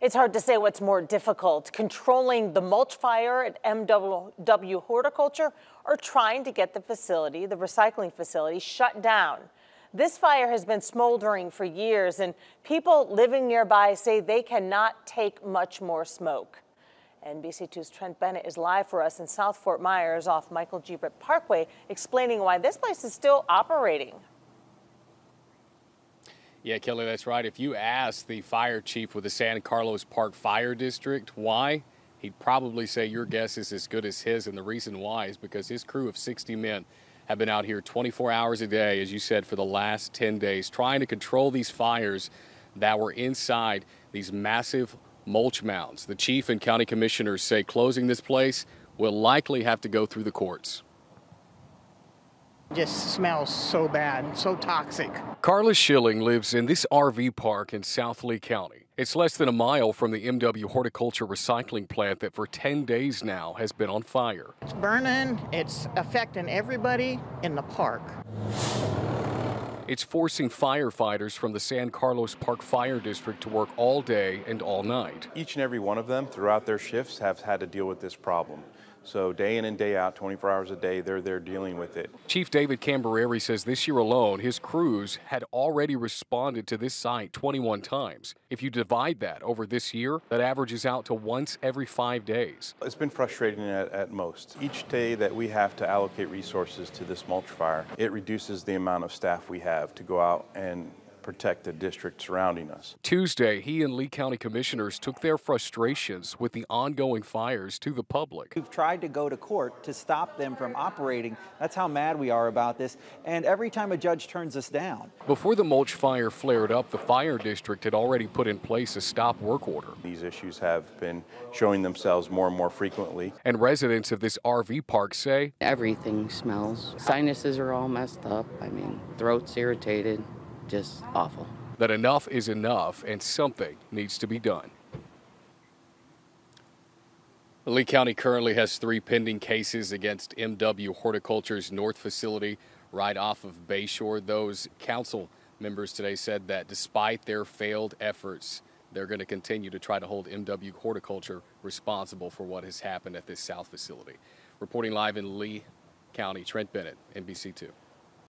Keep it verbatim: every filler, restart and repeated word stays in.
It's hard to say what's more difficult, controlling the mulch fire at M W Horticulture or trying to get the facility, the recycling facility, shut down. This fire has been smoldering for years, and people living nearby say they cannot take much more smoke. N B C two's Trent Bennett is live for us in South Fort Myers off Michael G. Britt Parkway, explaining why this place is still operating. Yeah, Kelly, that's right. If you ask the fire chief with the San Carlos Park Fire District why, he'd probably say your guess is as good as his. And the reason why is because his crew of sixty men have been out here twenty-four hours a day, as you said, for the last ten days, trying to control these fires that were inside these massive mulch mounds. The chief and county commissioners say closing this place will likely have to go through the courts. Just smells so bad, so toxic. Carla Schilling lives in this R V park in South Lee County. It's less than a mile from the M W Horticulture recycling plant that for ten days now has been on fire. It's burning, it's affecting everybody in the park. It's forcing firefighters from the San Carlos Park Fire District to work all day and all night. Each and every one of them throughout their shifts have had to deal with this problem. So day in and day out, twenty-four hours a day, they're there dealing with it. Chief David Cambereri says this year alone, his crews had already responded to this site twenty-one times. If you divide that over this year, that averages out to once every five days. It's been frustrating at, at most. Each day that we have to allocate resources to this mulch fire, it reduces the amount of staff we have to go out and protect the district surrounding us. Tuesday, he and Lee County commissioners took their frustrations with the ongoing fires to the public. We've tried to go to court to stop them from operating. That's how mad we are about this. And every time a judge turns us down. Before the mulch fire flared up, the fire district had already put in place a stop work order. These issues have been showing themselves more and more frequently. And residents of this R V park say everything smells. Sinuses are all messed up. I mean, throat's irritated. Just awful. That enough is enough and something needs to be done. Lee County currently has three pending cases against M W Horticulture's North facility right off of Bayshore. Those council members today said that despite their failed efforts, they're going to continue to try to hold M W Horticulture responsible for what has happened at this South facility. Reporting live in Lee County, Trent Bennett, N B C two.